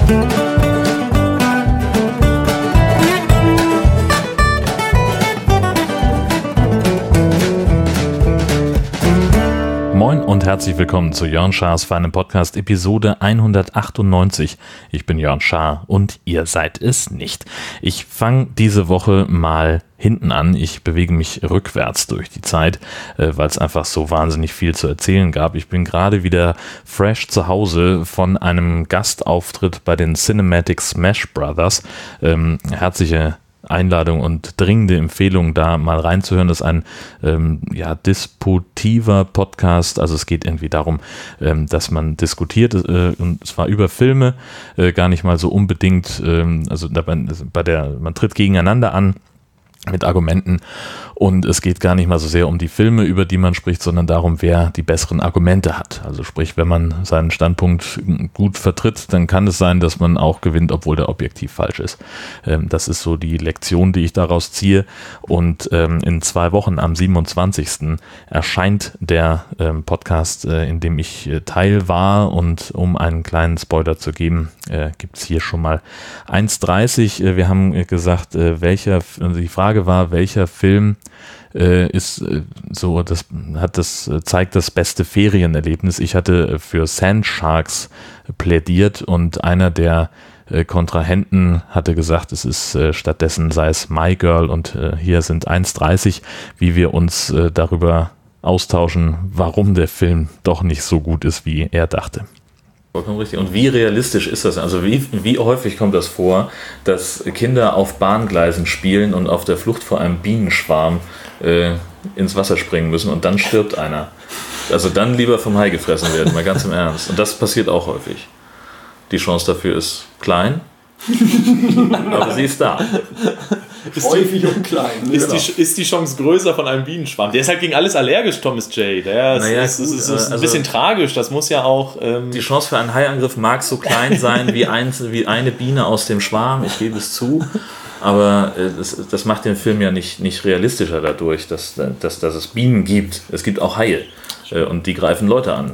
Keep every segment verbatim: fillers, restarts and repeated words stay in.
Moin und herzlich willkommen zu Jörn Schars feinem Podcast Episode hundertachtundneunzig. Ich bin Jörn Schaar und ihr seid es nicht. Ich fange diese Woche mal hinten an. Ich bewege mich rückwärts durch die Zeit, äh, weil es einfach so wahnsinnig viel zu erzählen gab. Ich bin gerade wieder fresh zu Hause von einem Gastauftritt bei den Cinematic Smash Brothers. Ähm, herzliche Einladung und dringende Empfehlung, da mal reinzuhören. Das ist ein ähm, ja, disputiver Podcast, also es geht irgendwie darum, ähm, dass man diskutiert, äh, und zwar über Filme, äh, gar nicht mal so unbedingt, ähm, also dabei, bei der, man tritt gegeneinander an mit Argumenten und es geht gar nicht mal so sehr um die Filme, über die man spricht, sondern darum, wer die besseren Argumente hat. Also sprich, wenn man seinen Standpunkt gut vertritt, dann kann es sein, dass man auch gewinnt, obwohl der objektiv falsch ist. Ähm, das ist so die Lektion, die ich daraus ziehe und ähm, in zwei Wochen am siebenundzwanzigsten erscheint der ähm, Podcast, äh, in dem ich äh, Teil war, und um einen kleinen Spoiler zu geben, äh, gibt es hier schon mal eins dreißig. Äh, wir haben äh, gesagt, äh, welcher, also die Frage war, welcher Film äh, ist äh, so, das hat das, äh, zeigt das beste Ferienerlebnis. Ich hatte für Sand Sharks plädiert und einer der äh, Kontrahenten hatte gesagt, es ist äh, stattdessen sei es My Girl, und äh, hier sind eins dreißig, wie wir uns äh, darüber austauschen, warum der Film doch nicht so gut ist, wie er dachte. Vollkommen richtig. Und wie realistisch ist das? Also wie, wie häufig kommt das vor, dass Kinder auf Bahngleisen spielen und auf der Flucht vor einem Bienenschwarm äh, ins Wasser springen müssen und dann stirbt einer? Also dann lieber vom Hai gefressen werden, mal ganz im Ernst. Und das passiert auch häufig. Die Chance dafür ist klein, aber sie ist da. Ist häufig und klein. Ist, genau. die, ist die Chance größer von einem Bienenschwarm? Der ist halt gegen alles allergisch, Thomas J. Der naja, ist, ist, ist, ist ein also bisschen tragisch. Das muss ja auch... Ähm die Chance für einen Haiangriff mag so klein sein wie, ein, wie eine Biene aus dem Schwarm, ich gebe es zu. Aber äh, das, das macht den Film ja nicht, nicht realistischer dadurch, dass, dass, dass es Bienen gibt. Es gibt auch Haie äh, und die greifen Leute an.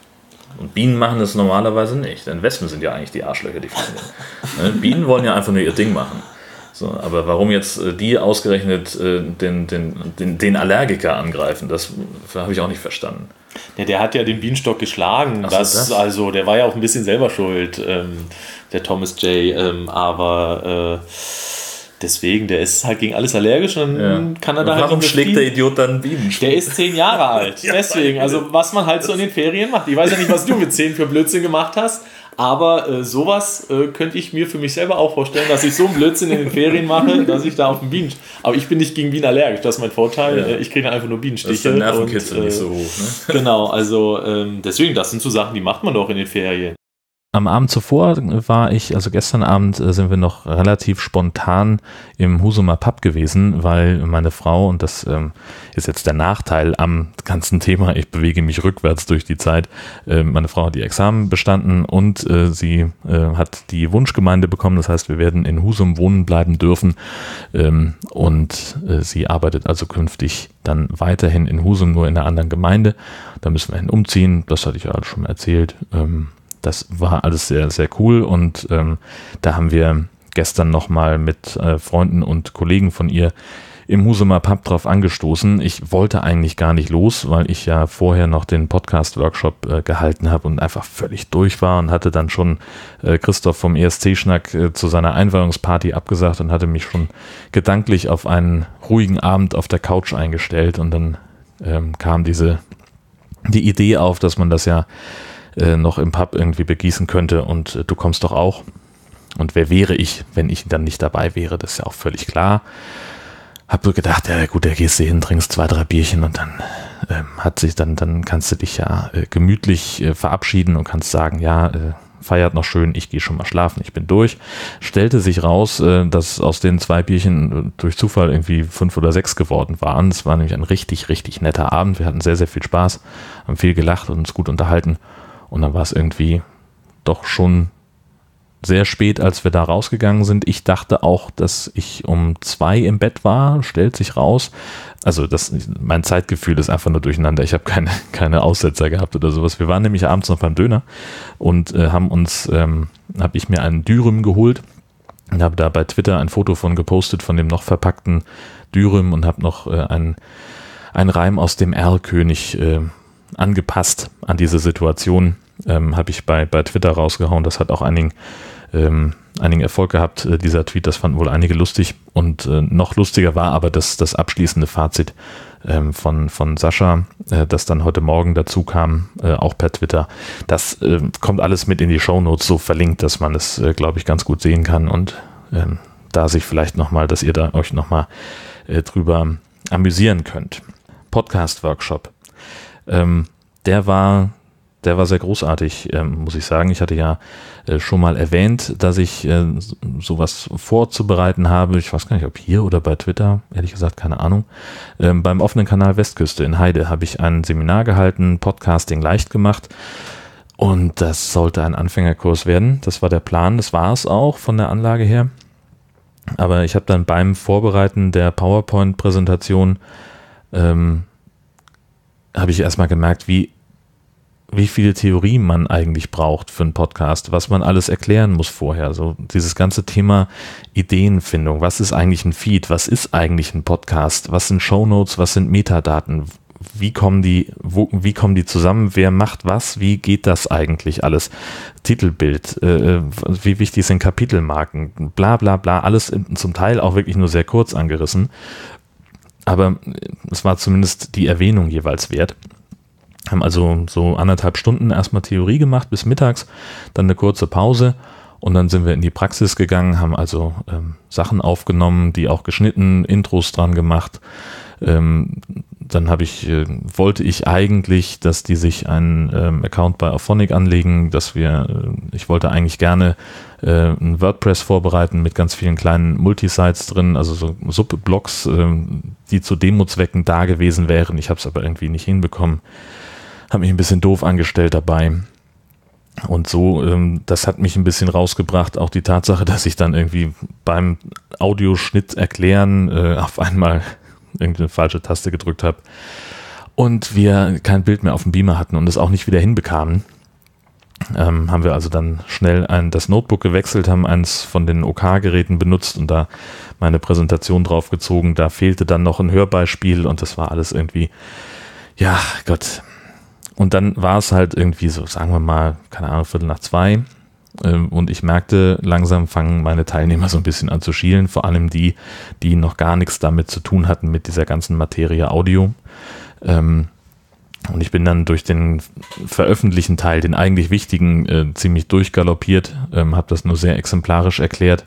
Und Bienen machen das normalerweise nicht, denn Wespen sind ja eigentlich die Arschlöcher, die fliegen. Ne? Bienen wollen ja einfach nur ihr Ding machen. So, aber warum jetzt äh, die ausgerechnet äh, den, den, den, den Allergiker angreifen, das habe ich auch nicht verstanden. Ja, der hat ja den Bienenstock geschlagen. Ach so, das, das? Also, der war ja auch ein bisschen selber schuld, ähm, der Thomas J. Ähm, aber äh, deswegen, der ist halt gegen alles allergisch und dann ja. kann er und da halt. Warum schlägt der Idiot dann einen Bienenstock? Der ist zehn Jahre alt. Ja, deswegen, also was man halt so in den Ferien macht. Ich weiß ja nicht, was du mit zehn für Blödsinn gemacht hast. Aber äh, sowas äh, könnte ich mir für mich selber auch vorstellen, dass ich so einen Blödsinn in den Ferien mache, dass ich da auf den Bienen... Aber ich bin nicht gegen Bienen allergisch, das ist mein Vorteil. Ja. Äh, ich kriege einfach nur Bienenstiche. Das ist der Nervenkitzel und, äh, nicht so hoch. Ne? Genau, also ähm, deswegen, das sind so Sachen, die macht man doch in den Ferien. Am Abend zuvor war ich, also gestern Abend äh, sind wir noch relativ spontan im Husumer Pub gewesen, weil meine Frau, und das ähm, ist jetzt der Nachteil am ganzen Thema, ich bewege mich rückwärts durch die Zeit, äh, meine Frau hat die Examen bestanden und äh, sie äh, hat die Wunschgemeinde bekommen, das heißt, wir werden in Husum wohnen bleiben dürfen, ähm, und äh, sie arbeitet also künftig dann weiterhin in Husum, nur in einer anderen Gemeinde. Da müssen wir hin umziehen, das hatte ich ja schon mal erzählt. ähm, Das war alles sehr, sehr cool, und ähm, da haben wir gestern nochmal mit äh, Freunden und Kollegen von ihr im Husumer Pub drauf angestoßen. Ich wollte eigentlich gar nicht los, weil ich ja vorher noch den Podcast-Workshop äh, gehalten habe und einfach völlig durch war und hatte dann schon äh, Christoph vom E S C-Schnack äh, zu seiner Einweihungsparty abgesagt und hatte mich schon gedanklich auf einen ruhigen Abend auf der Couch eingestellt, und dann ähm, kam diese die Idee auf, dass man das ja noch im Pub irgendwie begießen könnte, und äh, du kommst doch auch. Und wer wäre ich, wenn ich dann nicht dabei wäre? Das ist ja auch völlig klar. Hab so gedacht, ja gut, da gehst du hin, trinkst zwei, drei Bierchen und dann ähm, hat sich dann, dann kannst du dich ja äh, gemütlich äh, verabschieden und kannst sagen, ja, äh, feiert noch schön, ich gehe schon mal schlafen, ich bin durch. Stellte sich raus, äh, dass aus den zwei Bierchen durch Zufall irgendwie fünf oder sechs geworden waren. Es war nämlich ein richtig, richtig netter Abend. Wir hatten sehr, sehr viel Spaß, haben viel gelacht und uns gut unterhalten. Und dann war es irgendwie doch schon sehr spät, als wir da rausgegangen sind. Ich dachte auch, dass ich um zwei im Bett war, stellt sich raus. Also das, mein Zeitgefühl ist einfach nur durcheinander. Ich habe keine, keine Aussetzer gehabt oder sowas. Wir waren nämlich abends noch beim Döner und äh, haben uns ähm, habe ich mir einen Dürüm geholt und habe da bei Twitter ein Foto von gepostet, von dem noch verpackten Dürüm und habe noch äh, einen, einen Reim aus dem Erlkönig äh, angepasst an diese Situation. Ähm, habe ich bei, bei Twitter rausgehauen. Das hat auch einigen, ähm, einigen Erfolg gehabt, äh, dieser Tweet. Das fanden wohl einige lustig. Und äh, noch lustiger war aber das, das abschließende Fazit ähm, von, von Sascha, äh, das dann heute Morgen dazu kam, äh, auch per Twitter. Das äh, kommt alles mit in die Shownotes so verlinkt, dass man es, äh, glaube ich, ganz gut sehen kann. Und ähm, da sich vielleicht nochmal, dass ihr da euch nochmal äh, drüber amüsieren könnt. Podcast-Workshop. Ähm, der war... Der war sehr großartig, ähm, muss ich sagen. Ich hatte ja äh, schon mal erwähnt, dass ich äh, sowas vorzubereiten habe. Ich weiß gar nicht, ob hier oder bei Twitter, ehrlich gesagt, keine Ahnung. Ähm, beim offenen Kanal Westküste in Heide habe ich ein Seminar gehalten, Podcasting leicht gemacht. Und das sollte ein Anfängerkurs werden. Das war der Plan, das war es auch von der Anlage her. Aber ich habe dann beim Vorbereiten der PowerPoint-Präsentation ähm, habe ich erstmal gemerkt, wie wie viele Theorie man eigentlich braucht für einen Podcast, was man alles erklären muss vorher. So dieses ganze Thema Ideenfindung. Was ist eigentlich ein Feed? Was ist eigentlich ein Podcast? Was sind Shownotes? Was sind Metadaten? Wie kommen die, wo, wie kommen die zusammen? Wer macht was? Wie geht das eigentlich alles? Titelbild, äh, wie wichtig sind Kapitelmarken? Bla bla bla. Alles in, zum Teil auch wirklich nur sehr kurz angerissen. Aber es war zumindest die Erwähnung jeweils wert. Haben also so anderthalb Stunden erstmal Theorie gemacht bis mittags, dann eine kurze Pause und dann sind wir in die Praxis gegangen, haben also ähm, Sachen aufgenommen, die auch geschnitten, Intros dran gemacht. Ähm, dann habe ich, äh, wollte ich eigentlich, dass die sich einen ähm, Account bei Auphonic anlegen, dass wir, äh, ich wollte eigentlich gerne äh, ein WordPress vorbereiten mit ganz vielen kleinen Multisites drin, also so Subblogs, äh, die zu Demo-Zwecken da gewesen wären. Ich habe es aber irgendwie nicht hinbekommen. Habe mich ein bisschen doof angestellt dabei. Und so, ähm, das hat mich ein bisschen rausgebracht, auch die Tatsache, dass ich dann irgendwie beim Audioschnitt erklären äh, auf einmal irgendeine falsche Taste gedrückt habe und wir kein Bild mehr auf dem Beamer hatten und es auch nicht wieder hinbekamen. Ähm, haben wir also dann schnell ein, das Notebook gewechselt, haben eins von den O K-Geräten benutzt und da meine Präsentation draufgezogen. Da fehlte dann noch ein Hörbeispiel und das war alles irgendwie, ja Gott. Und dann war es halt irgendwie so, sagen wir mal, keine Ahnung, Viertel nach zwei. Und ich merkte, langsam fangen meine Teilnehmer so ein bisschen an zu schielen. Vor allem die, die noch gar nichts damit zu tun hatten mit dieser ganzen Materie Audio. Und ich bin dann durch den veröffentlichten Teil, den eigentlich wichtigen, ziemlich durchgaloppiert, habe das nur sehr exemplarisch erklärt.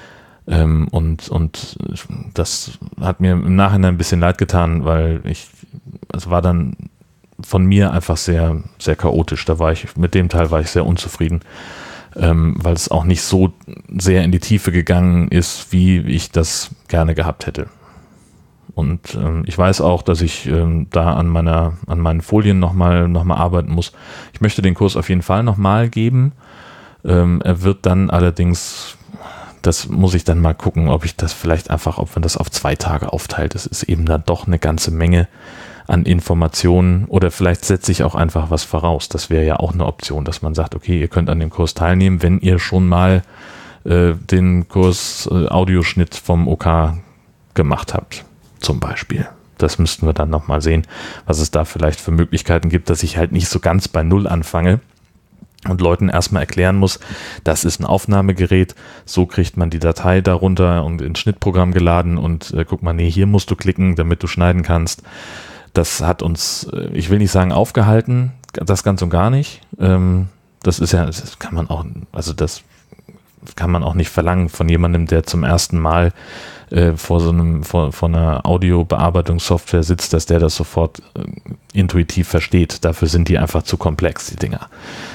Und, und das hat mir im Nachhinein ein bisschen leid getan, weil ich, es war dann von mir einfach sehr, sehr chaotisch. Da war ich, mit dem Teil war ich sehr unzufrieden, ähm, weil es auch nicht so sehr in die Tiefe gegangen ist, wie ich das gerne gehabt hätte. Und ähm, ich weiß auch, dass ich ähm, da an meiner, an meinen Folien nochmal, noch mal arbeiten muss. Ich möchte den Kurs auf jeden Fall nochmal geben. Ähm, er wird dann allerdings, das muss ich dann mal gucken, ob ich das vielleicht einfach, ob man das auf zwei Tage aufteilt. Das ist eben dann doch eine ganze Menge an Informationen oder vielleicht setze ich auch einfach was voraus. Das wäre ja auch eine Option, dass man sagt, okay, ihr könnt an dem Kurs teilnehmen, wenn ihr schon mal äh, den Kurs äh, Audioschnitt vom O K gemacht habt, zum Beispiel. Das müssten wir dann nochmal sehen, was es da vielleicht für Möglichkeiten gibt, dass ich halt nicht so ganz bei Null anfange und Leuten erstmal erklären muss, das ist ein Aufnahmegerät, so kriegt man die Datei darunter und ins Schnittprogramm geladen und äh, guck mal, nee, hier musst du klicken, damit du schneiden kannst. Das hat uns, ich will nicht sagen aufgehalten, das ganz und gar nicht. Das ist ja, das kann man auch, also das kann man auch nicht verlangen von jemandem, der zum ersten Mal vor so einem, vor, vor einer Audiobearbeitungssoftware sitzt, dass der das sofort intuitiv versteht. Dafür sind die einfach zu komplex, die Dinger.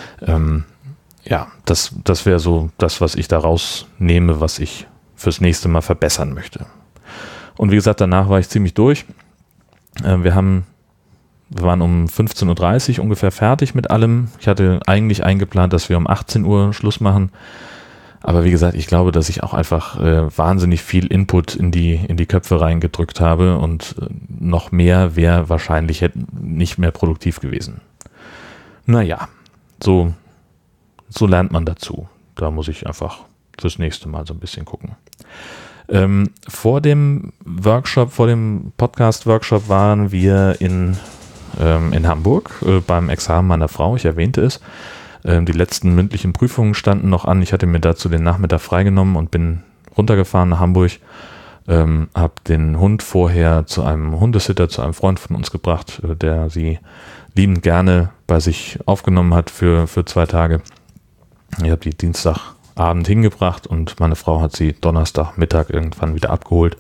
Ja, das, das wäre so das, was ich da rausnehme, was ich fürs nächste Mal verbessern möchte. Und wie gesagt, danach war ich ziemlich durch. Wir haben, wir waren um fünfzehn Uhr dreißig ungefähr fertig mit allem. Ich hatte eigentlich eingeplant, dass wir um achtzehn Uhr Schluss machen. Aber wie gesagt, ich glaube, dass ich auch einfach äh, wahnsinnig viel Input in die, in die Köpfe reingedrückt habe und äh, noch mehr wäre wahrscheinlich hätte nicht mehr produktiv gewesen. Naja, so, so lernt man dazu. da muss ich einfach fürs nächste Mal so ein bisschen gucken. Ähm, vor dem Workshop, vor dem Podcast-Workshop waren wir in, ähm, in Hamburg äh, beim Examen meiner Frau, ich erwähnte es. Ähm, die letzten mündlichen Prüfungen standen noch an. Ich hatte mir dazu den Nachmittag freigenommen und bin runtergefahren nach Hamburg. Ähm, habe den Hund vorher zu einem Hundesitter, zu einem Freund von uns gebracht, äh, der sie liebend gerne bei sich aufgenommen hat für, für zwei Tage. Ich habe die Dienstagabend hingebracht und meine Frau hat sie Donnerstagmittag irgendwann wieder abgeholt.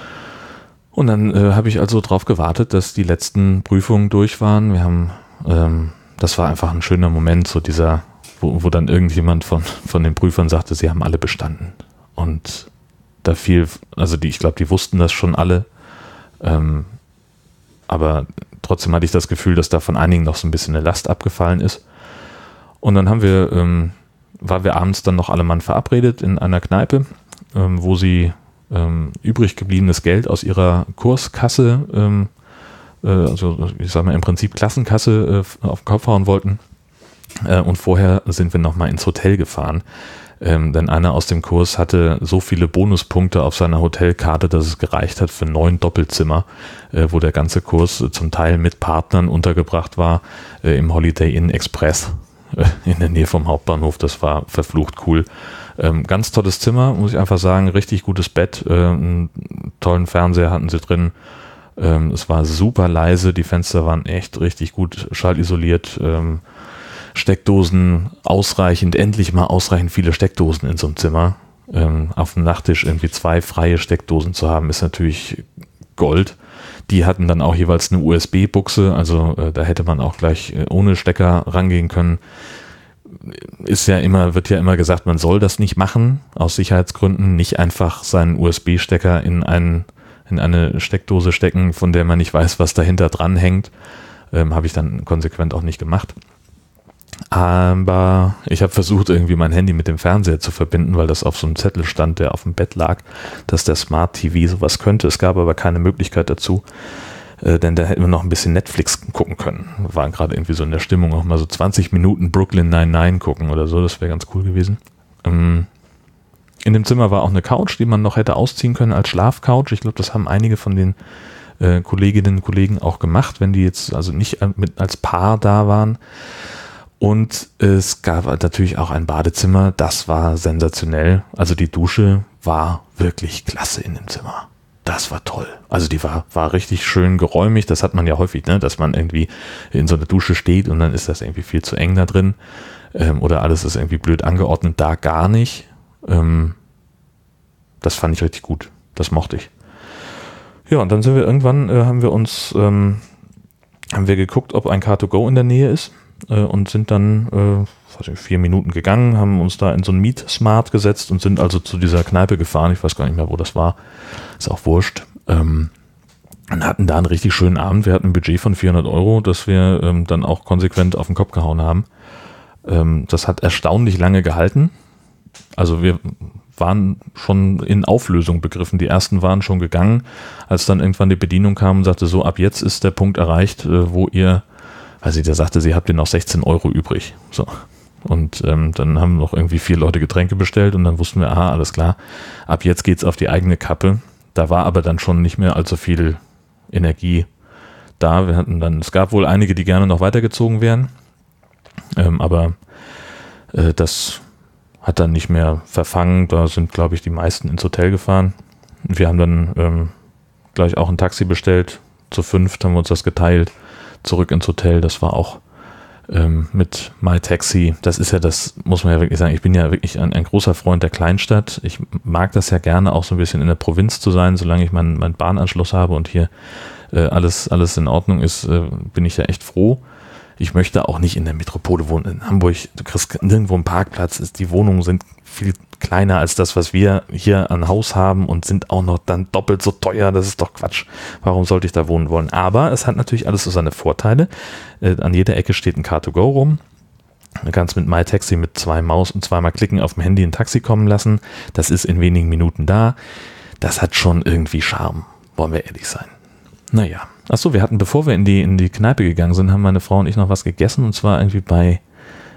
Und dann äh, habe ich also darauf gewartet, dass die letzten Prüfungen durch waren. Wir haben, ähm, das war einfach ein schöner Moment, so dieser, wo, wo dann irgendjemand von, von den Prüfern sagte, sie haben alle bestanden. Und da fiel, also die, ich glaube, die wussten das schon alle, ähm, aber trotzdem hatte ich das Gefühl, dass da von einigen noch so ein bisschen eine Last abgefallen ist. Und dann haben wir, ähm, waren wir abends dann noch alle Mann verabredet in einer Kneipe, ähm, wo sie ähm, übrig gebliebenes Geld aus ihrer Kurskasse, ähm, äh, also ich sag mal im Prinzip Klassenkasse äh, auf den Kopf hauen wollten. Äh, und vorher sind wir nochmal ins Hotel gefahren. Ähm, denn einer aus dem Kurs hatte so viele Bonuspunkte auf seiner Hotelkarte, dass es gereicht hat für neun Doppelzimmer, äh, wo der ganze Kurs äh, zum Teil mit Partnern untergebracht war, äh, im Holiday Inn Express äh, in der Nähe vom Hauptbahnhof. Das war verflucht cool. Ähm, ganz tolles Zimmer, muss ich einfach sagen, richtig gutes Bett, äh, einen tollen Fernseher hatten sie drin. Ähm, es war super leise, die Fenster waren echt richtig gut schallisoliert, ähm, Steckdosen ausreichend, endlich mal ausreichend viele Steckdosen in so einem Zimmer. Ähm, auf dem Nachttisch irgendwie zwei freie Steckdosen zu haben, ist natürlich Gold. Die hatten dann auch jeweils eine U S B-Buchse, also äh, da hätte man auch gleich äh, ohne Stecker rangehen können. Ist ja immer, wird ja immer gesagt, man soll das nicht machen, aus Sicherheitsgründen, nicht einfach seinen U S B-Stecker in, einen, in eine Steckdose stecken, von der man nicht weiß, was dahinter dran hängt. Ähm, habe ich dann konsequent auch nicht gemacht. Aber ich habe versucht, irgendwie mein Handy mit dem Fernseher zu verbinden, weil das auf so einem Zettel stand, der auf dem Bett lag, dass der Smart T V sowas könnte. Es gab aber keine Möglichkeit dazu, äh, denn da hätten wir noch ein bisschen Netflix gucken können. Wir waren gerade irgendwie so in der Stimmung, auch mal so zwanzig Minuten Brooklyn Nine-Nine gucken oder so, das wäre ganz cool gewesen. Ähm, in dem Zimmer war auch eine Couch, die man noch hätte ausziehen können als Schlafcouch. Ich glaube, das haben einige von den äh, Kolleginnen und Kollegen auch gemacht, wenn die jetzt also nicht mit, als Paar da waren. Und es gab natürlich auch ein Badezimmer, das war sensationell. Also die Dusche war wirklich klasse in dem Zimmer. Das war toll. Also die war, war richtig schön geräumig. Das hat man ja häufig, ne, dass man irgendwie in so einer Dusche steht und dann ist das irgendwie viel zu eng da drin. Ähm, oder alles ist irgendwie blöd angeordnet. Da gar nicht. Ähm, das fand ich richtig gut. Das mochte ich. Ja, und dann sind wir irgendwann, äh, haben wir uns, ähm, haben wir geguckt, ob ein Car to Go in der Nähe ist. Und sind dann äh, weiß nicht, vier Minuten gegangen, haben uns da in so ein Meet Smart gesetzt und sind also zu dieser Kneipe gefahren. Ich weiß gar nicht mehr, wo das war. Ist auch wurscht. Ähm, und hatten da einen richtig schönen Abend. Wir hatten ein Budget von vierhundert Euro, das wir ähm, dann auch konsequent auf den Kopf gehauen haben. Ähm, das hat erstaunlich lange gehalten. Also wir waren schon in Auflösung begriffen. Die ersten waren schon gegangen, als dann irgendwann die Bedienung kam und sagte, so ab jetzt ist der Punkt erreicht, äh, wo ihr Also der sagte, sie habt ihr noch sechzehn Euro übrig. So. Und ähm, dann haben noch irgendwie vier Leute Getränke bestellt und dann wussten wir, aha, alles klar, ab jetzt geht's auf die eigene Kappe. Da war aber dann schon nicht mehr allzu viel Energie da. Wir hatten dann, es gab wohl einige, die gerne noch weitergezogen wären, ähm, aber äh, das hat dann nicht mehr verfangen. Da sind, glaube ich, die meisten ins Hotel gefahren. Wir haben dann ähm, gleich auch ein Taxi bestellt. Zu fünft haben wir uns das geteilt. Zurück ins Hotel, das war auch ähm, mit MyTaxi, das ist ja das, muss man ja wirklich sagen, ich bin ja wirklich ein, ein großer Freund der Kleinstadt, ich mag das ja gerne auch so ein bisschen in der Provinz zu sein, solange ich meinen mein Bahnanschluss habe und hier äh, alles, alles in Ordnung ist, äh, bin ich ja echt froh. Ich möchte auch nicht in der Metropole wohnen. In Hamburg, du kriegst nirgendwo einen Parkplatz, ist, die Wohnungen sind viel kleiner als das, was wir hier an Haus haben und sind auch noch dann doppelt so teuer. Das ist doch Quatsch. Warum sollte ich da wohnen wollen? Aber es hat natürlich alles so seine Vorteile. Äh, an jeder Ecke steht ein Car to Go rum. Du kannst mit MyTaxi mit zwei Maus und zweimal klicken auf dem Handy ein Taxi kommen lassen. Das ist in wenigen Minuten da. Das hat schon irgendwie Charme, wollen wir ehrlich sein. Naja. Achso, wir hatten, bevor wir in die, in die Kneipe gegangen sind, haben meine Frau und ich noch was gegessen und zwar irgendwie bei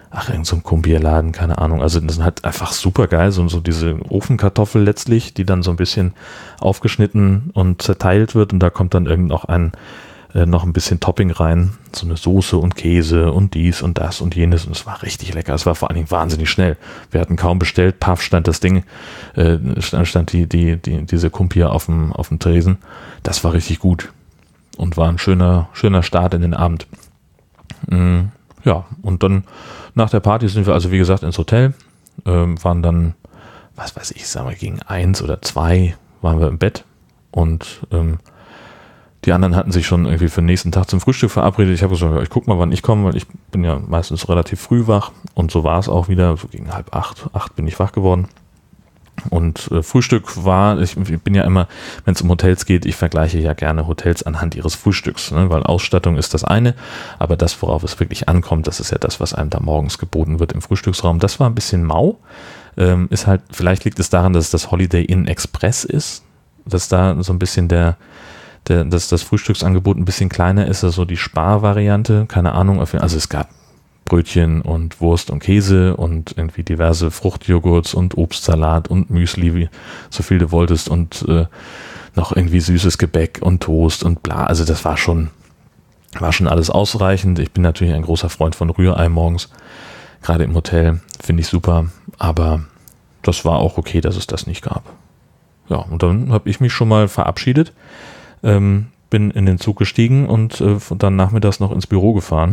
ach, irgend so ein Kumbierladen, keine Ahnung. Also das ist halt einfach super geil, so, so diese Ofenkartoffel letztlich, die dann so ein bisschen aufgeschnitten und zerteilt wird und da kommt dann irgend noch ein äh, noch ein bisschen Topping rein, so eine Soße und Käse und dies und das und jenes und es war richtig lecker. Es war vor allen Dingen wahnsinnig schnell. Wir hatten kaum bestellt, paff, stand das Ding, äh, stand, stand die, die, die, diese Kumpier auf dem, auf dem Tresen. Das war richtig gut und war ein schöner, schöner Start in den Abend. Mhm. Ja, und dann nach der Party sind wir also wie gesagt ins Hotel, ähm, waren dann, was weiß ich, sagen wir gegen eins oder zwei waren wir im Bett und ähm, die anderen hatten sich schon irgendwie für den nächsten Tag zum Frühstück verabredet. Ich habe gesagt, ja, ich guck mal, wann ich komme, weil ich bin ja meistens relativ früh wach und so war es auch wieder, so gegen halb acht, acht bin ich wach geworden. Und äh, Frühstück war, ich, ich bin ja immer, wenn es um Hotels geht, ich vergleiche ja gerne Hotels anhand ihres Frühstücks, ne? Weil Ausstattung ist das eine, aber das, worauf es wirklich ankommt, das ist ja das, was einem da morgens geboten wird im Frühstücksraum. Das war ein bisschen mau, ähm, ist halt, vielleicht liegt es daran, dass es das Holiday Inn Express ist, dass da so ein bisschen der, der dass das Frühstücksangebot ein bisschen kleiner ist, also die Sparvariante, keine Ahnung, also es gab Brötchen und Wurst und Käse und irgendwie diverse Fruchtjoghurts und Obstsalat und Müsli, wie, so viel du wolltest und äh, noch irgendwie süßes Gebäck und Toast und bla. Also das war schon, war schon alles ausreichend. Ich bin natürlich ein großer Freund von Rührei morgens, gerade im Hotel, finde ich super, aber das war auch okay, dass es das nicht gab. Ja, und dann habe ich mich schon mal verabschiedet, ähm, bin in den Zug gestiegen und äh, dann nachmittags noch ins Büro gefahren.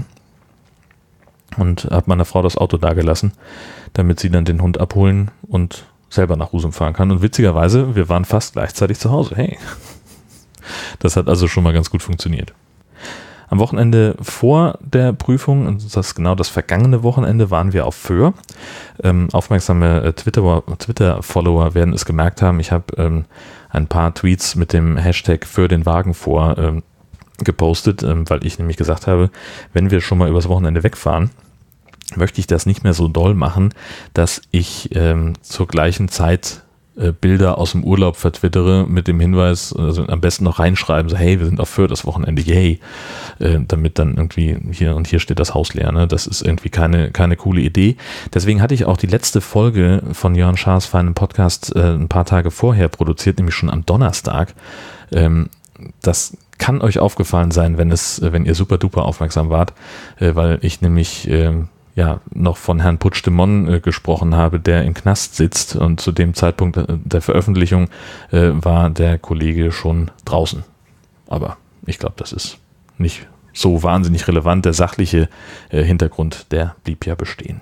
Und habe meiner Frau das Auto da gelassen, damit sie dann den Hund abholen und selber nach Husum fahren kann. Und witzigerweise, wir waren fast gleichzeitig zu Hause. Hey, das hat also schon mal ganz gut funktioniert. Am Wochenende vor der Prüfung, und das ist genau das vergangene Wochenende, waren wir auf Föhr. Ähm, aufmerksame Twitter, Twitter-Follower werden es gemerkt haben. Ich habe ähm, ein paar Tweets mit dem Hashtag für den Wagen vor ähm, gepostet, weil ich nämlich gesagt habe, wenn wir schon mal übers Wochenende wegfahren, möchte ich das nicht mehr so doll machen, dass ich ähm, zur gleichen Zeit äh, Bilder aus dem Urlaub vertwittere mit dem Hinweis, also am besten noch reinschreiben, so hey, wir sind auf Föhr das Wochenende, yay, äh, damit dann irgendwie hier und hier steht das Haus leer, ne? Das ist irgendwie keine, keine coole Idee. Deswegen hatte ich auch die letzte Folge von Jörn Schaas feinem Podcast äh, ein paar Tage vorher produziert, nämlich schon am Donnerstag. Ähm, das kann euch aufgefallen sein, wenn es, wenn ihr super duper aufmerksam wart, äh, weil ich nämlich äh, ja noch von Herrn Puigdemont äh, gesprochen habe, der im Knast sitzt und zu dem Zeitpunkt der Veröffentlichung äh, war der Kollege schon draußen. Aber ich glaube, das ist nicht so wahnsinnig relevant. Der sachliche äh, Hintergrund, der blieb ja bestehen.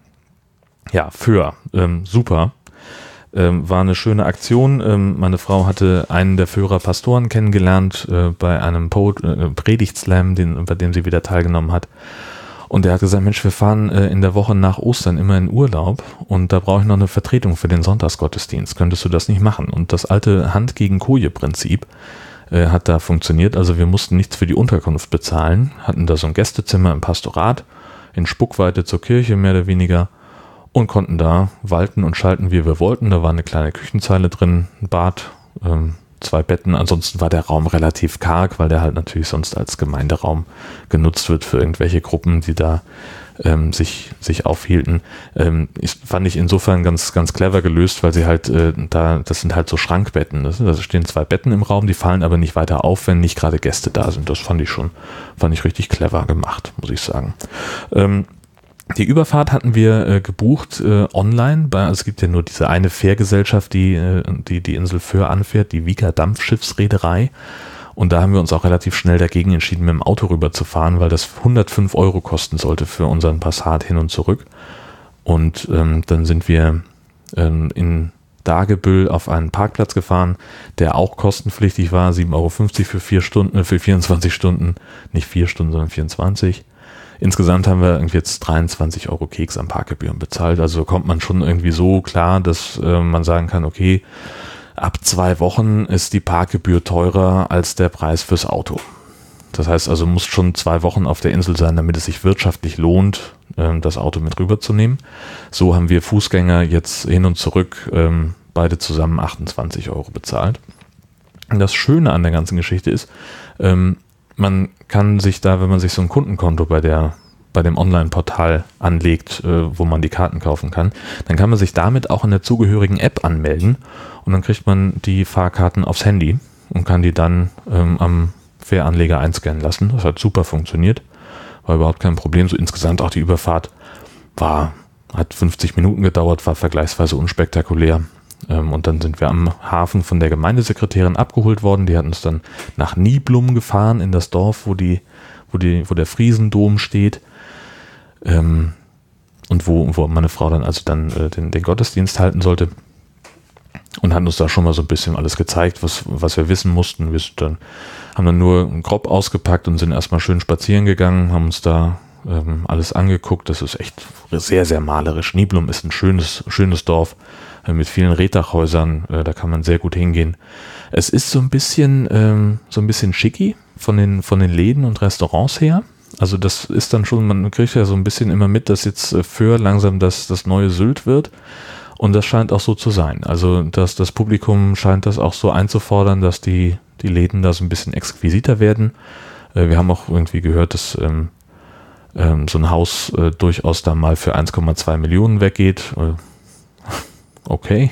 Ja, für ähm, super. Ähm, war eine schöne Aktion. Ähm, meine Frau hatte einen der Föhrer Pastoren kennengelernt äh, bei einem po- äh, Predigtslam, den, bei dem sie wieder teilgenommen hat. Und der hat gesagt, Mensch, wir fahren äh, in der Woche nach Ostern immer in Urlaub und da brauche ich noch eine Vertretung für den Sonntagsgottesdienst. Könntest du das nicht machen? Und das alte Hand-gegen-Koje-Prinzip äh, hat da funktioniert. Also wir mussten nichts für die Unterkunft bezahlen, hatten da so ein Gästezimmer im Pastorat, in Spuckweite zur Kirche mehr oder weniger, und konnten da walten und schalten, wie wir wollten. Da war eine kleine Küchenzeile drin, ein Bad, ähm, zwei Betten. Ansonsten war der Raum relativ karg, weil der halt natürlich sonst als Gemeinderaum genutzt wird für irgendwelche Gruppen, die da ähm, sich, sich aufhielten. Ähm, ich, fand ich insofern ganz, ganz clever gelöst, weil sie halt äh, da, das sind halt so Schrankbetten. Das, da stehen zwei Betten im Raum, die fallen aber nicht weiter auf, wenn nicht gerade Gäste da sind. Das fand ich schon, fand ich richtig clever gemacht, muss ich sagen. Ähm, Die Überfahrt hatten wir äh, gebucht äh, online. Bei, also es gibt ja nur diese eine Fährgesellschaft, die, äh, die die Insel Föhr anfährt, die Wieker Dampfschiffsreederei. Und da haben wir uns auch relativ schnell dagegen entschieden, mit dem Auto rüber zu fahren, weil das hundertfünf Euro kosten sollte für unseren Passat hin und zurück. Und ähm, dann sind wir ähm, in Dagebüll auf einen Parkplatz gefahren, der auch kostenpflichtig war, sieben Euro fünfzig für vier Stunden, für vierundzwanzig Stunden, nicht vier Stunden, sondern vierundzwanzig. Insgesamt haben wir irgendwie jetzt dreiundzwanzig Euro Keks an Parkgebühren bezahlt. Also kommt man schon irgendwie so klar, dass äh, man sagen kann, okay, ab zwei Wochen ist die Parkgebühr teurer als der Preis fürs Auto. Das heißt also, muss schon zwei Wochen auf der Insel sein, damit es sich wirtschaftlich lohnt, äh, das Auto mit rüberzunehmen. So haben wir Fußgänger jetzt hin und zurück ähm, beide zusammen achtundzwanzig Euro bezahlt. Und das Schöne an der ganzen Geschichte ist, ähm, man kann sich da, wenn man sich so ein Kundenkonto bei der, bei dem Online-Portal anlegt, äh, wo man die Karten kaufen kann, dann kann man sich damit auch in der zugehörigen App anmelden und dann kriegt man die Fahrkarten aufs Handy und kann die dann ähm, am Fähranleger einscannen lassen. Das hat super funktioniert, war überhaupt kein Problem. So insgesamt auch die Überfahrt war, hat fünfzig Minuten gedauert, war vergleichsweise unspektakulär. Ähm, und dann sind wir am Hafen von der Gemeindesekretärin abgeholt worden. Die hat uns dann nach Niblum gefahren, in das Dorf, wo die, wo die, wo der Friesendom steht. Ähm, und wo, wo meine Frau dann also dann äh, den, den Gottesdienst halten sollte. Und hat uns da schon mal so ein bisschen alles gezeigt, was, was wir wissen mussten. Wir sind dann, haben dann nur grob ausgepackt und sind erstmal schön spazieren gegangen, haben uns da ähm, alles angeguckt. Das ist echt sehr, sehr malerisch. Niblum ist ein schönes, schönes Dorf äh, mit vielen Rehtachhäusern. Äh, da kann man sehr gut hingehen. Es ist so ein bisschen, ähm, so ein bisschen schicki von den, von den Läden und Restaurants her. Also das ist dann schon, man kriegt ja so ein bisschen immer mit, dass jetzt äh, Föhr langsam das, das neue Sylt wird. Und das scheint auch so zu sein. Also dass das Publikum scheint das auch so einzufordern, dass die, die Läden da so ein bisschen exquisiter werden. Äh, wir haben auch irgendwie gehört, dass ähm, ähm, so ein Haus äh, durchaus da mal für eins Komma zwei Millionen weggeht. Äh, okay.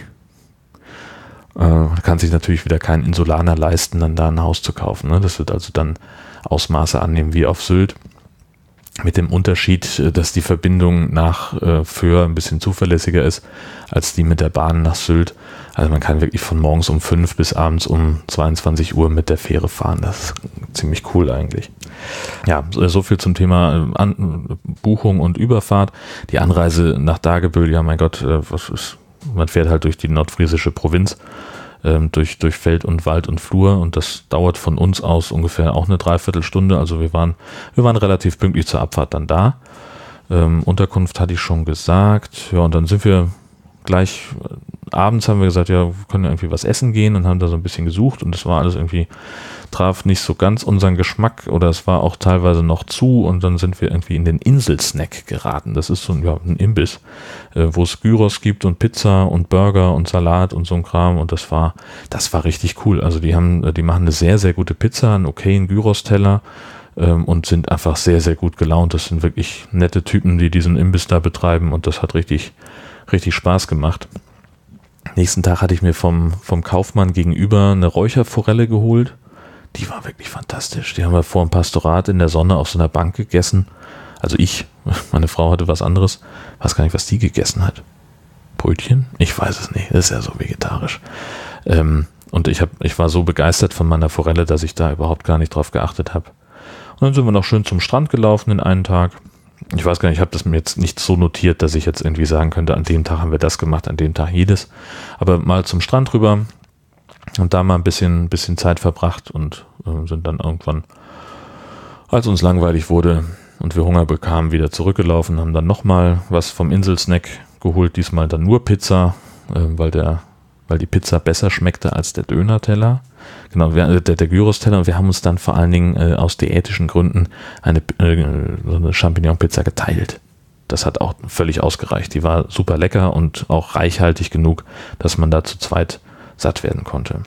Äh, kann sich natürlich wieder kein Insulaner leisten, dann da ein Haus zu kaufen. Ne? Das wird also dann Ausmaße annehmen wie auf Sylt. Mit dem Unterschied, dass die Verbindung nach äh, Föhr ein bisschen zuverlässiger ist als die mit der Bahn nach Sylt. Also man kann wirklich von morgens um fünf bis abends um zweiundzwanzig Uhr mit der Fähre fahren. Das ist ziemlich cool eigentlich. Ja, so viel zum Thema An- Buchung und Überfahrt. Die Anreise nach Dagebüll, ja mein Gott, äh, was ist, man fährt halt durch die nordfriesische Provinz. Durch, durch Feld und Wald und Flur und das dauert von uns aus ungefähr auch eine Dreiviertelstunde, also wir waren, wir waren relativ pünktlich zur Abfahrt dann da. Ähm, Unterkunft hatte ich schon gesagt, ja und dann sind wir gleich, äh, abends haben wir gesagt, ja, wir können ja irgendwie was essen gehen und haben da so ein bisschen gesucht und das war alles irgendwie, traf nicht so ganz unseren Geschmack oder es war auch teilweise noch zu und dann sind wir irgendwie in den Inselsnack geraten. Das ist so ein, ja, ein Imbiss, äh, wo es Gyros gibt und Pizza und Burger und Salat und so ein Kram und das war, das war richtig cool. Also die haben, die machen eine sehr, sehr gute Pizza, einen okayen Gyros-Teller ähm, und sind einfach sehr, sehr gut gelaunt. Das sind wirklich nette Typen, die diesen Imbiss da betreiben und das hat richtig, richtig Spaß gemacht. Nächsten Tag hatte ich mir vom, vom Kaufmann gegenüber eine Räucherforelle geholt. Die war wirklich fantastisch. Die haben wir vor dem Pastorat in der Sonne auf so einer Bank gegessen. Also ich, meine Frau hatte was anderes. Ich weiß gar nicht, was die gegessen hat. Brötchen? Ich weiß es nicht. Das ist ja so vegetarisch. Ähm, und ich, hab, ich war so begeistert von meiner Forelle, dass ich da überhaupt gar nicht drauf geachtet habe. Und dann sind wir noch schön zum Strand gelaufen in einen Tag. Ich weiß gar nicht, ich habe das mir jetzt nicht so notiert, dass ich jetzt irgendwie sagen könnte, an dem Tag haben wir das gemacht, an dem Tag jedes. Aber mal zum Strand rüber. Und da mal ein bisschen, bisschen Zeit verbracht und äh, sind dann irgendwann, als uns langweilig wurde und wir Hunger bekamen, wieder zurückgelaufen, haben dann nochmal was vom Inselsnack geholt, diesmal dann nur Pizza, äh, weil der, weil die Pizza besser schmeckte als der Döner-Teller. Genau, wir, der, der Gyros-Teller und wir haben uns dann vor allen Dingen äh, aus diätischen Gründen eine, äh, so eine Champignon-Pizza geteilt. Das hat auch völlig ausgereicht. Die war super lecker und auch reichhaltig genug, dass man da zu zweit satt werden konnte.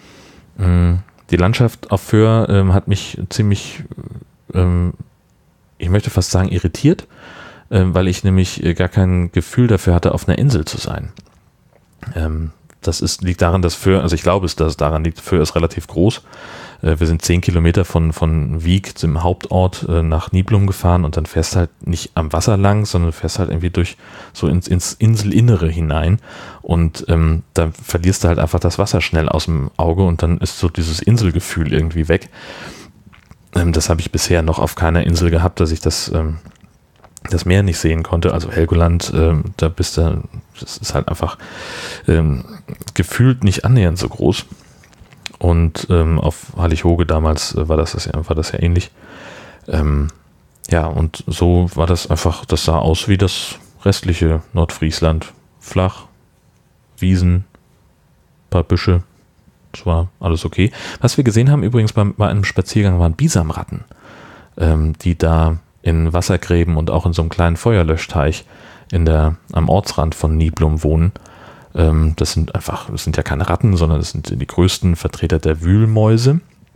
Die Landschaft auf Föhr ähm, hat mich ziemlich, ähm, ich möchte fast sagen, irritiert, ähm, weil ich nämlich gar kein Gefühl dafür hatte, auf einer Insel zu sein. Ähm, das ist, liegt daran, dass Föhr, also ich glaube, dass es daran liegt, Föhr ist relativ groß. Äh, wir sind zehn Kilometer von, von Wiek, dem Hauptort, äh, nach Niblum gefahren und dann fährst halt nicht am Wasser lang, sondern fährst halt irgendwie durch so ins, ins Inselinnere hinein und ähm, da verlierst du halt einfach das Wasser schnell aus dem Auge und dann ist so dieses Inselgefühl irgendwie weg. Ähm, das habe ich bisher noch auf keiner Insel gehabt, dass ich das, ähm, das Meer nicht sehen konnte. Also Helgoland, ähm, da bist du, das ist halt einfach ähm, gefühlt nicht annähernd so groß. Und ähm, auf Hallig-Hoge damals äh, war, das, das, war das ja ähnlich. Ähm, ja, und so war das einfach, das sah aus wie das restliche Nordfriesland. Flach, Wiesen, paar Büsche, das war alles okay. Was wir gesehen haben übrigens beim, bei einem Spaziergang waren Bisamratten, ähm, die da in Wassergräben und auch in so einem kleinen Feuerlöschteich in der, am Ortsrand von Niblum wohnen. Das sind einfach, das sind ja keine Ratten, sondern das sind die größten Vertreter der Wühlmäuse.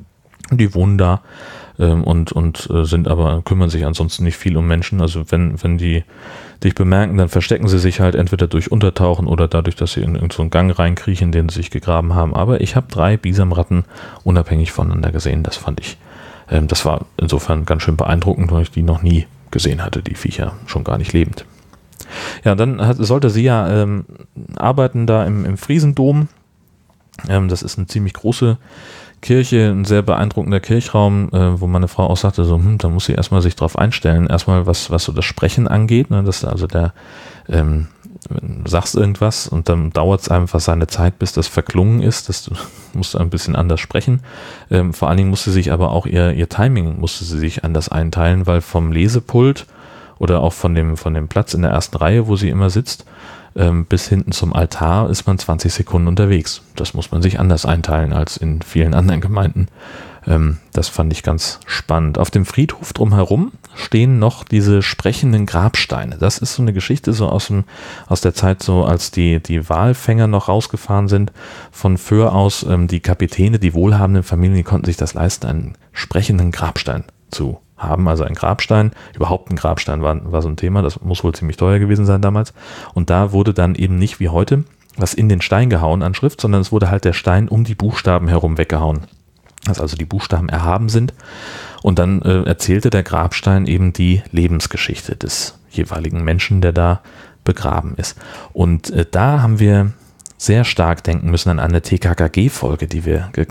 Die wohnen da ähm, und, und äh, sind aber, kümmern sich ansonsten nicht viel um Menschen. Also wenn, wenn die dich bemerken, dann verstecken sie sich halt entweder durch Untertauchen oder dadurch, dass sie in irgendeinen so Gang reinkriechen, den sie sich gegraben haben. Aber ich habe drei Bisamratten unabhängig voneinander gesehen. Das fand ich, ähm, das war insofern ganz schön beeindruckend, weil ich die noch nie gesehen hatte, die Viecher, schon gar nicht lebend. Ja, dann hat, sollte sie ja ähm, arbeiten da im, im Friesendom. Ähm, das ist eine ziemlich große Kirche, ein sehr beeindruckender Kirchraum, äh, wo meine Frau auch sagte, so, hm, da muss sie erstmal sich drauf einstellen, erstmal was, was so das Sprechen angeht, ne, dass also der, ähm, du sagst irgendwas und dann dauert es einfach seine Zeit, bis das verklungen ist, das musst du ein bisschen anders sprechen. Ähm, vor allen Dingen musste sich aber auch ihr, ihr Timing musste sie sich anders einteilen, weil vom Lesepult oder auch von dem, von dem Platz in der ersten Reihe, wo sie immer sitzt, bis hinten zum Altar ist man zwanzig Sekunden unterwegs. Das muss man sich anders einteilen als in vielen anderen Gemeinden. Das fand ich ganz spannend. Auf dem Friedhof drumherum stehen noch diese sprechenden Grabsteine. Das ist so eine Geschichte so aus, dem, aus der Zeit, so als die, die Walfänger noch rausgefahren sind. Von Föhr aus, die Kapitäne, die wohlhabenden Familien, die konnten sich das leisten, einen sprechenden Grabstein zu haben, also ein Grabstein, überhaupt ein Grabstein war, war so ein Thema, das muss wohl ziemlich teuer gewesen sein damals. Und da wurde dann eben nicht wie heute was in den Stein gehauen an Schrift, sondern es wurde halt der Stein um die Buchstaben herum weggehauen, dass also die Buchstaben erhaben sind. Und dann äh, erzählte der Grabstein eben die Lebensgeschichte des jeweiligen Menschen, der da begraben ist. Und äh, da haben wir sehr stark denken müssen an eine T K K G-Folge, die wir ge-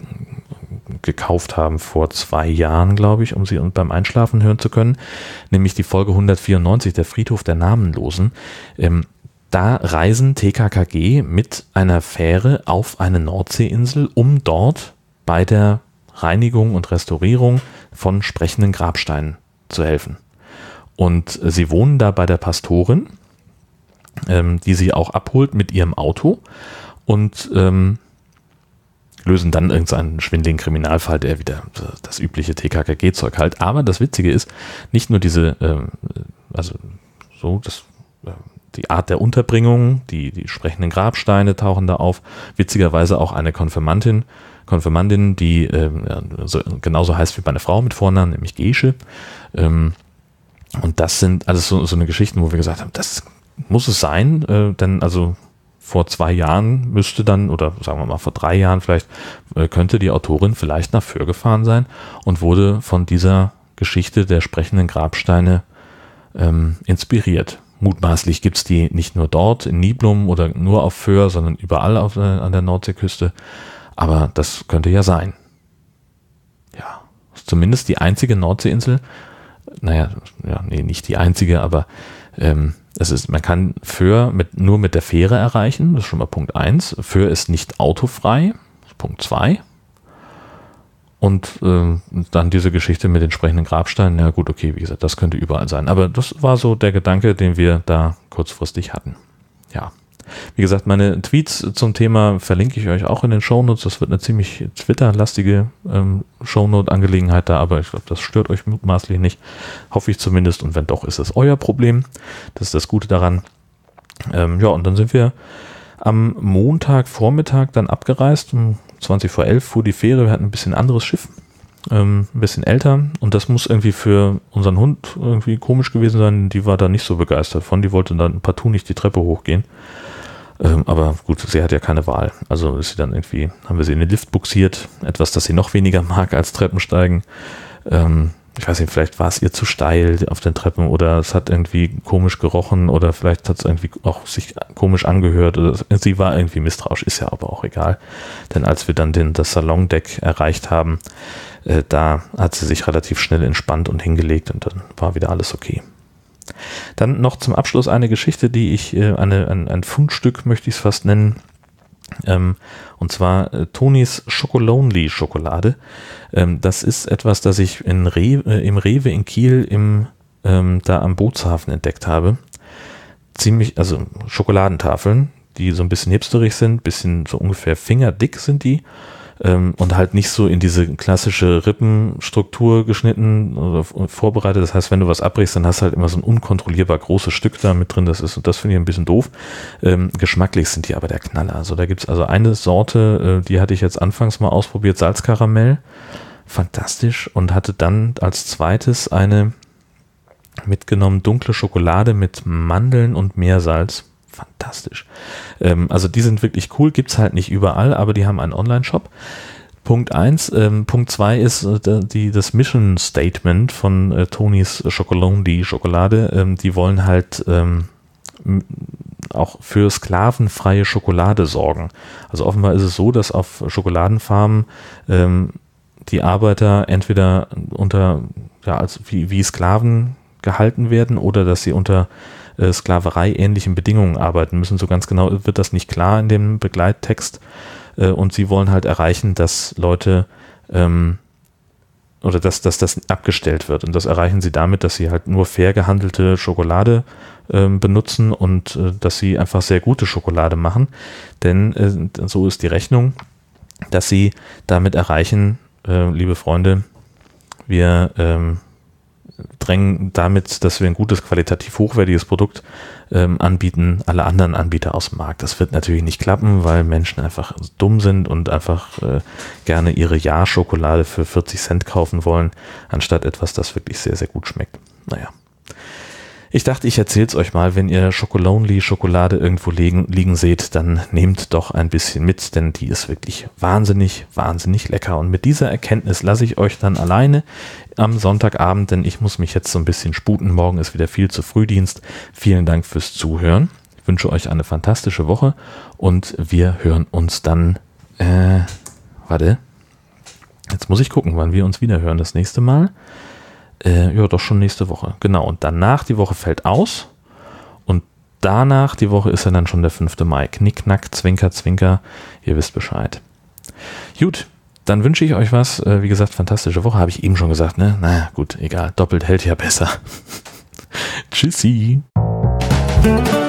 gekauft haben vor zwei Jahren, glaube ich, um sie beim Einschlafen hören zu können, nämlich die Folge hundertvierundneunzig, der Friedhof der Namenlosen. Ähm, da reisen T K K G mit einer Fähre auf eine Nordseeinsel, um dort bei der Reinigung und Restaurierung von sprechenden Grabsteinen zu helfen. Und äh, sie wohnen da bei der Pastorin, ähm, die sie auch abholt mit ihrem Auto und ähm, lösen dann irgendeinen schwindeligen Kriminalfall, der wieder das übliche T K K G-Zeug halt. Aber das Witzige ist, nicht nur diese, ähm, also so, das, äh, die Art der Unterbringung, die, die sprechenden Grabsteine tauchen da auf, witzigerweise auch eine Konfirmandin, Konfirmandin, die ähm, so, genauso heißt wie meine Frau mit Vornamen, nämlich Gesche. Ähm, und das sind alles so, so eine Geschichten, wo wir gesagt haben, das muss es sein, äh, denn also vor zwei Jahren müsste dann, oder sagen wir mal vor drei Jahren vielleicht, äh, könnte die Autorin vielleicht nach Föhr gefahren sein und wurde von dieser Geschichte der sprechenden Grabsteine ähm, inspiriert. Mutmaßlich gibt es die nicht nur dort in Niblum oder nur auf Föhr, sondern überall auf, äh, an der Nordseeküste. Aber das könnte ja sein. Ja, zumindest die einzige Nordseeinsel, naja, ja, nee, nicht die einzige, aber ähm, es ist, man kann Föhr mit, nur mit der Fähre erreichen, das ist schon mal Punkt eins. Föhr ist nicht autofrei, Punkt zwei. Und äh, dann diese Geschichte mit den sprechenden Grabsteinen, ja gut, okay, wie gesagt, das könnte überall sein. Aber das war so der Gedanke, den wir da kurzfristig hatten. Ja, wie gesagt, meine Tweets zum Thema verlinke ich euch auch in den Shownotes. Das wird eine ziemlich Twitter-lastige ähm, Shownote-Angelegenheit da, aber ich glaube, das stört euch mutmaßlich nicht. Hoffe ich zumindest. Und wenn doch, ist es euer Problem. Das ist das Gute daran. Ähm, ja, und dann sind wir am Montagvormittag dann abgereist. Um zwanzig vor elf fuhr die Fähre. Wir hatten ein bisschen anderes Schiff. Ähm, ein bisschen älter. Und das muss irgendwie für unseren Hund irgendwie komisch gewesen sein. Die war da nicht so begeistert von. Die wollte dann partout nicht die Treppe hochgehen. Ähm, aber gut, sie hat ja keine Wahl. Also ist sie dann irgendwie, haben wir sie in den Lift buxiert. Etwas, das sie noch weniger mag als Treppensteigen. Ähm, ich weiß nicht, vielleicht war es ihr zu steil auf den Treppen oder es hat irgendwie komisch gerochen oder vielleicht hat es irgendwie auch sich komisch angehört. Oder sie war irgendwie misstrauisch, ist ja aber auch egal. Denn als wir dann den, das Salondeck erreicht haben, äh, da hat sie sich relativ schnell entspannt und hingelegt und dann war wieder alles okay. Dann noch zum Abschluss eine Geschichte, die ich, äh, eine, ein, ein Fundstück möchte ich es fast nennen, ähm, und zwar äh, Tonis Chocolonely Schokolade. Ähm, das ist etwas, das ich in Rewe, äh, im Rewe in Kiel im, ähm, da am Bootshafen entdeckt habe. Ziemlich, also Schokoladentafeln, die so ein bisschen hipsterig sind, bisschen so ungefähr fingerdick sind die. Und halt nicht so in diese klassische Rippenstruktur geschnitten oder vorbereitet. Das heißt, wenn du was abbrichst, dann hast du halt immer so ein unkontrollierbar großes Stück da mit drin. Das ist, und das finde ich ein bisschen doof. Ähm, geschmacklich sind die aber der Knaller. Also da gibt es also eine Sorte, äh, die hatte ich jetzt anfangs mal ausprobiert, Salzkaramell. fantastisch, und hatte dann als zweites eine mitgenommen, dunkle Schokolade mit Mandeln und Meersalz. Fantastisch. Ähm, also die sind wirklich cool, gibt es halt nicht überall, aber die haben einen Online-Shop. Punkt eins. Ähm, Punkt zwei ist äh, die, das Mission Statement von äh, Tonys Chocolonely Schokolade. Ähm, die wollen halt ähm, auch für sklavenfreie Schokolade sorgen. Also offenbar ist es so, dass auf Schokoladenfarmen ähm, die Arbeiter entweder unter, ja, also wie, wie Sklaven gehalten werden oder dass sie unter äh, Sklaverei ähnlichen Bedingungen arbeiten müssen. So ganz genau wird das nicht klar in dem Begleittext. Äh, und sie wollen halt erreichen, dass Leute ähm, oder dass, dass das abgestellt wird. Und das erreichen sie damit, dass sie halt nur fair gehandelte Schokolade ähm, benutzen und äh, dass sie einfach sehr gute Schokolade machen. Denn äh, so ist die Rechnung, dass sie damit erreichen, äh, liebe Freunde, wir ähm, drängen damit, dass wir ein gutes, qualitativ hochwertiges Produkt ähm, anbieten, alle anderen Anbieter aus dem Markt. Das wird natürlich nicht klappen, weil Menschen einfach dumm sind und einfach äh, gerne ihre Ja-Schokolade für vierzig Cent kaufen wollen, anstatt etwas, das wirklich sehr, sehr gut schmeckt. Naja. Ich dachte, ich erzähle es euch mal, wenn ihr Chocolonely Schokolade irgendwo liegen, liegen seht, dann nehmt doch ein bisschen mit, denn die ist wirklich wahnsinnig, wahnsinnig lecker. Und mit dieser Erkenntnis lasse ich euch dann alleine am Sonntagabend, denn ich muss mich jetzt so ein bisschen sputen. Morgen ist wieder viel zu Frühdienst. Vielen Dank fürs Zuhören. Ich wünsche euch eine fantastische Woche und wir hören uns dann, äh, warte, jetzt muss ich gucken, wann wir uns wieder hören das nächste Mal. Äh, ja, doch schon nächste Woche. Genau. Und danach, die Woche fällt aus. Und danach, die Woche ist ja dann schon der fünfte Mai. Knick, knack, zwinker, zwinker. Ihr wisst Bescheid. Gut, dann wünsche ich euch was. Äh, wie gesagt, fantastische Woche, habe ich eben schon gesagt, ne? Naja, gut, egal. Doppelt hält ja besser. Tschüssi.